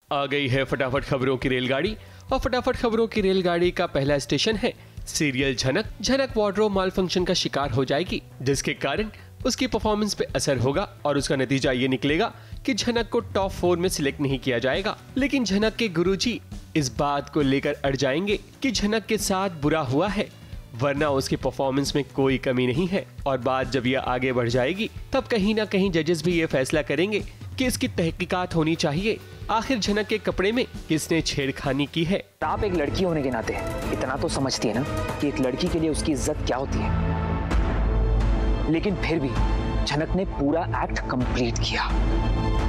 आ गई है फटाफट खबरों की रेलगाड़ी और फटाफट खबरों की रेलगाड़ी का पहला स्टेशन है सीरियल झनक। झनक वार्डरोब माल फंक्शन का शिकार हो जाएगी, जिसके कारण उसकी परफॉर्मेंस पे असर होगा और उसका नतीजा ये निकलेगा कि झनक को टॉप 4 में सिलेक्ट नहीं किया जाएगा। लेकिन झनक के गुरुजी इस बात को लेकर अड़ जाएंगे कि झनक के साथ बुरा हुआ है, वरना उसकी परफॉर्मेंस में कोई कमी नहीं है। और बात जब यह आगे बढ़ जाएगी तब कहीं ना कहीं जजेस भी ये फैसला करेंगे कि इसकी तहकीकात होनी चाहिए, आखिर झनक के कपड़े में किसने छेड़खानी की है। आप एक लड़की होने के नाते इतना तो समझती है ना कि एक लड़की के लिए उसकी इज्जत क्या होती है, लेकिन फिर भी झनक ने पूरा एक्ट कंप्लीट किया।